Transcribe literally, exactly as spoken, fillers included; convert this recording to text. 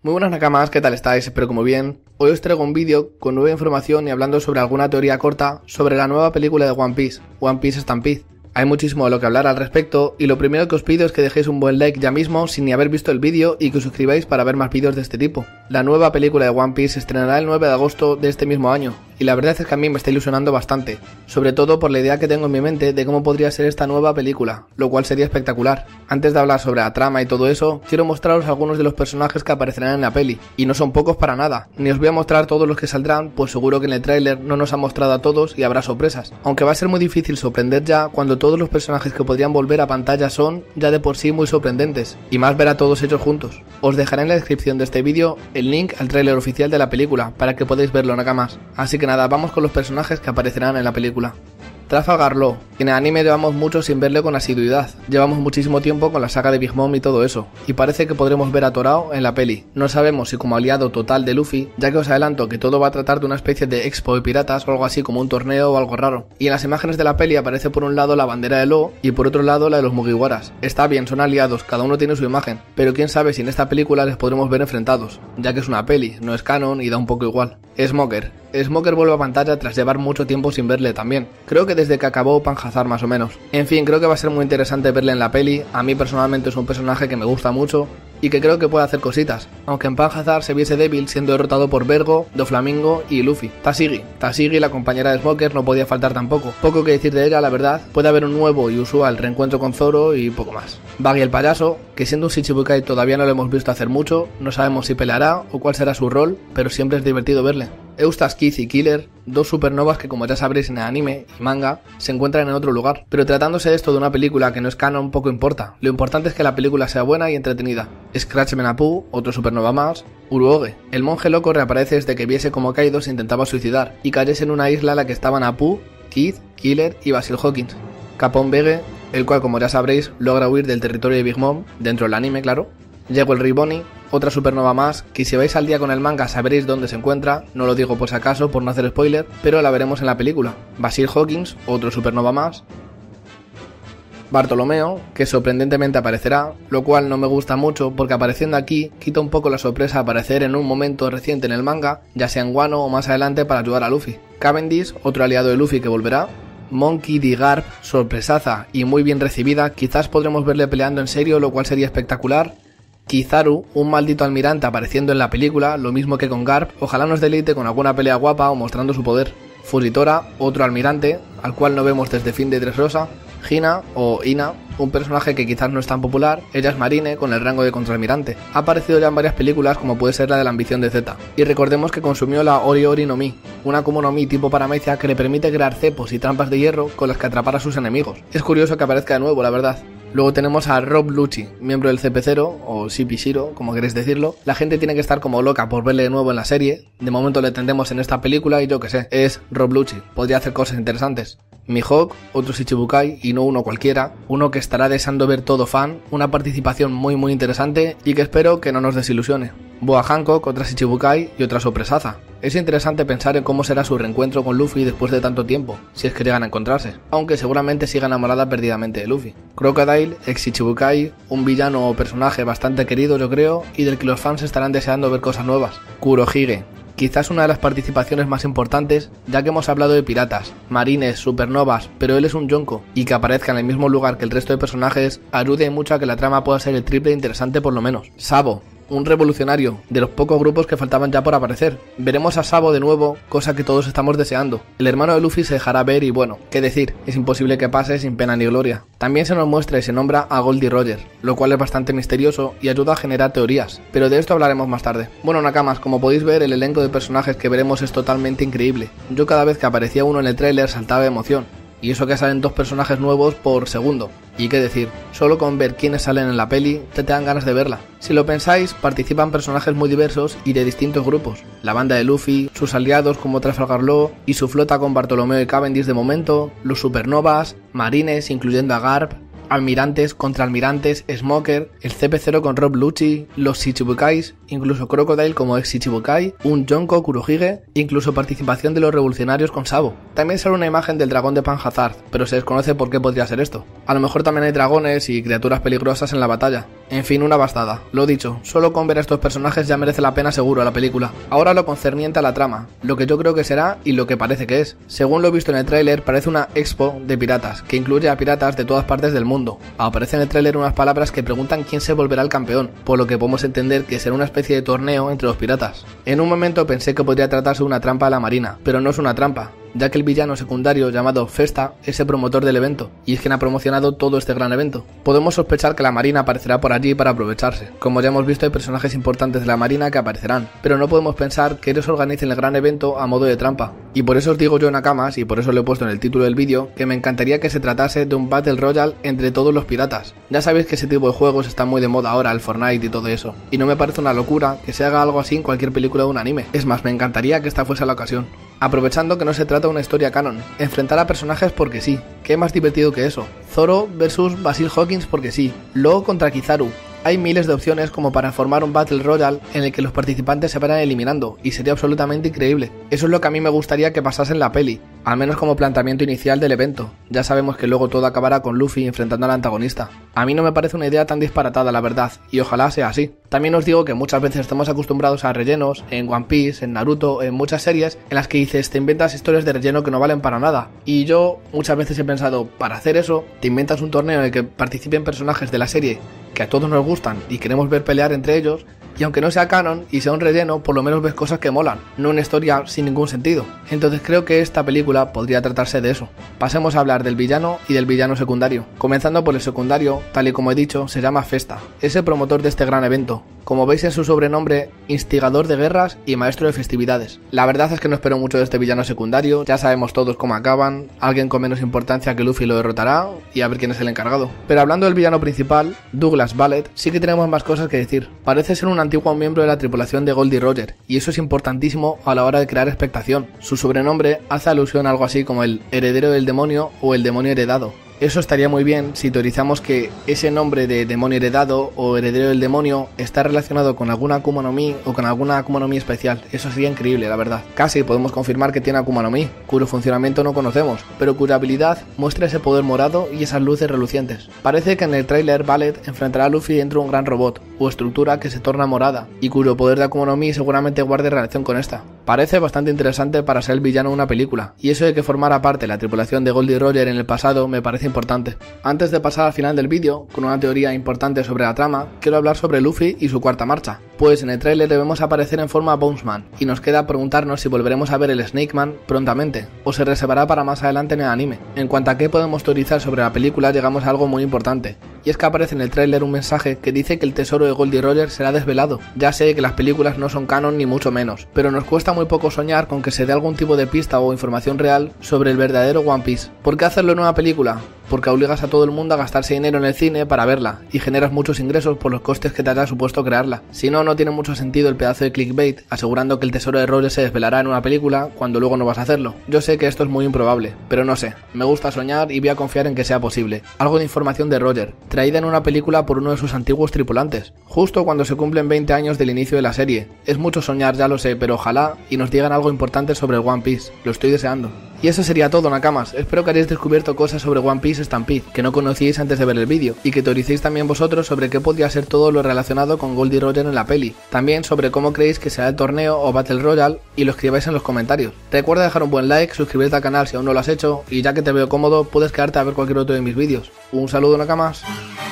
Muy buenas nakamas, ¿qué tal estáis? Espero que muy bien. Hoy os traigo un vídeo con nueva información y hablando sobre alguna teoría corta sobre la nueva película de One Piece, One Piece Stampede. Hay muchísimo de lo que hablar al respecto y lo primero que os pido es que dejéis un buen like ya mismo sin ni haber visto el vídeo y que os suscribáis para ver más vídeos de este tipo. La nueva película de One Piece se estrenará el nueve de agosto de este mismo año y la verdad es que a mí me está ilusionando bastante, sobre todo por la idea que tengo en mi mente de cómo podría ser esta nueva película, lo cual sería espectacular. Antes de hablar sobre la trama y todo eso, quiero mostraros algunos de los personajes que aparecerán en la peli, y no son pocos para nada, ni os voy a mostrar todos los que saldrán, pues seguro que en el tráiler no nos han mostrado a todos y habrá sorpresas, aunque va a ser muy difícil sorprender ya cuando todos los personajes que podrían volver a pantalla son, ya de por sí, muy sorprendentes, y más ver a todos ellos juntos. Os dejaré en la descripción de este vídeo el link al tráiler oficial de la película, para que podáis verlo nakamas, así que nada, vamos con los personajes que aparecerán en la película. Trafalgar Law. En el anime llevamos mucho sin verle con asiduidad, llevamos muchísimo tiempo con la saga de Big Mom y todo eso, y parece que podremos ver a Torao en la peli. No sabemos si como aliado total de Luffy, ya que os adelanto que todo va a tratar de una especie de expo de piratas o algo así como un torneo o algo raro. Y en las imágenes de la peli aparece por un lado la bandera de Law y por otro lado la de los Mugiwaras. Está bien, son aliados, cada uno tiene su imagen, pero quién sabe si en esta película les podremos ver enfrentados, ya que es una peli, no es canon y da un poco igual. Smoker. Smoker vuelve a pantalla tras llevar mucho tiempo sin verle también. Creo que desde que acabó Panhazar más o menos. En fin, creo que va a ser muy interesante verle en la peli. A mí personalmente es un personaje que me gusta mucho y que creo que puede hacer cositas, aunque en Panhazar se viese débil siendo derrotado por Vergo, Doflamingo y Luffy. Tashigi. Tashigi, la compañera de Smoker, no podía faltar tampoco. Poco que decir de ella, la verdad. Puede haber un nuevo y usual reencuentro con Zoro y poco más. Buggy el payaso, que siendo un Shichibukai todavía no lo hemos visto hacer mucho, no sabemos si peleará o cuál será su rol, pero siempre es divertido verle. Eustace Kid y Killer, dos supernovas que como ya sabréis en el anime y manga, se encuentran en otro lugar. Pero tratándose esto de una película que no es canon, poco importa. Lo importante es que la película sea buena y entretenida. Scratchman Apu, otro supernova más. Uruoge, el monje loco reaparece desde que viese como Kaido se intentaba suicidar y cayese en una isla en la que estaban Apu, Kid, Killer y Basil Hawkins. Capón Bege, el cual como ya sabréis logra huir del territorio de Big Mom, dentro del anime claro. Llegó el Riboni, otra supernova más, que si vais al día con el manga sabréis dónde se encuentra, no lo digo por si acaso, por no hacer spoiler, pero la veremos en la película. Basil Hawkins, otro supernova más. Bartolomeo, que sorprendentemente aparecerá, lo cual no me gusta mucho porque apareciendo aquí quita un poco la sorpresa de aparecer en un momento reciente en el manga, ya sea en Wano o más adelante para ayudar a Luffy. Cavendish, otro aliado de Luffy que volverá. Monkey D. Garp, sorpresaza y muy bien recibida, quizás podremos verle peleando en serio, lo cual sería espectacular. Kizaru, un maldito almirante apareciendo en la película, lo mismo que con Garp, ojalá nos deleite con alguna pelea guapa o mostrando su poder. Fujitora, otro almirante, al cual no vemos desde fin de Dressrosa. Hina, o Ina, un personaje que quizás no es tan popular, ella es marine con el rango de contraalmirante. Ha aparecido ya en varias películas como puede ser la de la ambición de Z. Y recordemos que consumió la Ori Ori no Mi, una Akuma no Mi tipo paramecia que le permite crear cepos y trampas de hierro con las que atrapar a sus enemigos. Es curioso que aparezca de nuevo, la verdad. Luego tenemos a Rob Lucci, miembro del C P cero, o C P cero, como queréis decirlo. La gente tiene que estar como loca por verle de nuevo en la serie. De momento le tendremos en esta película y yo que sé, es Rob Lucci, podría hacer cosas interesantes. Mihawk, otro Shichibukai y no uno cualquiera, uno que estará deseando ver todo fan, una participación muy muy interesante y que espero que no nos desilusione. Boa Hancock, otra Shichibukai y otra sorpresaza. Es interesante pensar en cómo será su reencuentro con Luffy después de tanto tiempo, si es que llegan a encontrarse, aunque seguramente siga enamorada perdidamente de Luffy. Crocodile, ex Shichibukai, un villano o personaje bastante querido yo creo, y del que los fans estarán deseando ver cosas nuevas. Kurohige, quizás una de las participaciones más importantes, ya que hemos hablado de piratas, marines, supernovas, pero él es un yonko, y que aparezca en el mismo lugar que el resto de personajes ayude mucho a que la trama pueda ser el triple interesante por lo menos. Sabo, un revolucionario, de los pocos grupos que faltaban ya por aparecer. Veremos a Sabo de nuevo, cosa que todos estamos deseando. El hermano de Luffy se dejará ver y bueno, qué decir, es imposible que pase sin pena ni gloria. También se nos muestra y se nombra a Goldie Roger, lo cual es bastante misterioso y ayuda a generar teorías, pero de esto hablaremos más tarde. Bueno nakamas, como podéis ver el elenco de personajes que veremos es totalmente increíble. Yo cada vez que aparecía uno en el tráiler saltaba de emoción. Y eso que salen dos personajes nuevos por segundo. Y qué decir, solo con ver quiénes salen en la peli te, te dan ganas de verla. Si lo pensáis, participan personajes muy diversos y de distintos grupos. La banda de Luffy, sus aliados como Trafalgar Law y su flota con Bartolomeo y Cavendish de momento, los supernovas, marines incluyendo a Garp, almirantes, contraalmirantes, Smoker, el C P cero con Rob Lucci, los Shichibukais, incluso Crocodile como ex Shichibukai, un Yonko Kurohige, incluso participación de los revolucionarios con Sabo. También sale una imagen del dragón de Panhazard, pero se desconoce por qué podría ser esto. A lo mejor también hay dragones y criaturas peligrosas en la batalla. En fin, una bastada. Lo dicho, solo con ver a estos personajes ya merece la pena seguro la película. Ahora lo concerniente a la trama, lo que yo creo que será y lo que parece que es. Según lo he visto en el tráiler, parece una expo de piratas, que incluye a piratas de todas partes del mundo. Aparece en el tráiler unas palabras que preguntan quién se volverá el campeón, por lo que podemos entender que será una especie de torneo entre los piratas. En un momento pensé que podría tratarse de una trampa a la marina, pero no es una trampa, ya que el villano secundario llamado Festa es el promotor del evento, y es quien ha promocionado todo este gran evento. Podemos sospechar que la marina aparecerá por allí para aprovecharse. Como ya hemos visto, hay personajes importantes de la marina que aparecerán, pero no podemos pensar que ellos organicen el gran evento a modo de trampa. Y por eso os digo yo, Nakamas, y por eso lo he puesto en el título del vídeo, que me encantaría que se tratase de un Battle Royale entre todos los piratas. Ya sabéis que ese tipo de juegos está muy de moda ahora, el Fortnite y todo eso, y no me parece una locura que se haga algo así en cualquier película de un anime. Es más, me encantaría que esta fuese la ocasión. Aprovechando que no se trata de una historia canon, enfrentar a personajes porque sí, ¿qué más divertido que eso? Zoro versus Basil Hawkins porque sí, Law contra Kizaru. Hay miles de opciones como para formar un Battle Royale en el que los participantes se vayan eliminando, y sería absolutamente increíble. Eso es lo que a mí me gustaría que pasase en la peli, al menos como planteamiento inicial del evento. Ya sabemos que luego todo acabará con Luffy enfrentando al antagonista. A mí no me parece una idea tan disparatada, la verdad, y ojalá sea así. También os digo que muchas veces estamos acostumbrados a rellenos, en One Piece, en Naruto, en muchas series, en las que dices, te inventas historias de relleno que no valen para nada. Y yo muchas veces he pensado, para hacer eso, te inventas un torneo en el que participen personajes de la serie que a todos nos gustan y queremos ver pelear entre ellos, y aunque no sea canon y sea un relleno, por lo menos ves cosas que molan, no una historia sin ningún sentido. Entonces creo que esta película podría tratarse de eso. Pasemos a hablar del villano y del villano secundario. Comenzando por el secundario, tal y como he dicho, se llama Festa. Es el promotor de este gran evento. Como veis en su sobrenombre, instigador de guerras y maestro de festividades. La verdad es que no espero mucho de este villano secundario, ya sabemos todos cómo acaban, alguien con menos importancia que Luffy lo derrotará y a ver quién es el encargado. Pero hablando del villano principal, Douglas Ballet, sí que tenemos más cosas que decir. Parece ser un antiguo miembro de la tripulación de Goldie Roger, y eso es importantísimo a la hora de crear expectación. Su sobrenombre hace alusión a algo así como el heredero del demonio o el demonio heredado. Eso estaría muy bien si teorizamos que ese nombre de demonio heredado o heredero del demonio está relacionado con alguna Akuma no Mi o con alguna Akuma no Mi especial. Eso sería increíble, la verdad. Casi podemos confirmar que tiene Akuma no Mi, cuyo funcionamiento no conocemos, pero cuya habilidad muestra ese poder morado y esas luces relucientes. Parece que en el tráiler Ballet enfrentará a Luffy dentro de un gran robot o estructura que se torna morada y cuyo poder de Akuma no Mi seguramente guarde relación con esta. Parece bastante interesante para ser el villano de una película, y eso de que formara parte de la tripulación de Goldie Roger en el pasado me parece importante. Antes de pasar al final del vídeo, con una teoría importante sobre la trama, quiero hablar sobre Luffy y su cuarta marcha, pues en el tráiler debemos aparecer en forma Bonesman, y nos queda preguntarnos si volveremos a ver el Snake Man prontamente, o se reservará para más adelante en el anime. En cuanto a qué podemos teorizar sobre la película, llegamos a algo muy importante, y es que aparece en el tráiler un mensaje que dice que el tesoro de Goldie Roger será desvelado. Ya sé que las películas no son canon ni mucho menos, pero nos cuesta muy poco soñar con que se dé algún tipo de pista o información real sobre el verdadero One Piece. ¿Por qué hacerlo en una película? Porque obligas a todo el mundo a gastarse dinero en el cine para verla, y generas muchos ingresos por los costes que te haya supuesto crearla. Si no, no tiene mucho sentido el pedazo de clickbait asegurando que el tesoro de Roger se desvelará en una película cuando luego no vas a hacerlo. Yo sé que esto es muy improbable, pero no sé, me gusta soñar y voy a confiar en que sea posible. Algo de información de Roger, traída en una película por uno de sus antiguos tripulantes, justo cuando se cumplen veinte años del inicio de la serie. Es mucho soñar, ya lo sé, pero ojalá y nos digan algo importante sobre el One Piece, lo estoy deseando. Y eso sería todo, Nakamas. Espero que hayáis descubierto cosas sobre One Piece Stampede que no conocíais antes de ver el vídeo, y que teoricéis también vosotros sobre qué podría ser todo lo relacionado con Goldie Roger en la peli. También sobre cómo creéis que será el torneo o Battle Royale, y lo escribáis en los comentarios. Recuerda dejar un buen like, suscribirte al canal si aún no lo has hecho, y ya que te veo cómodo, puedes quedarte a ver cualquier otro de mis vídeos. Un saludo, Nakamas.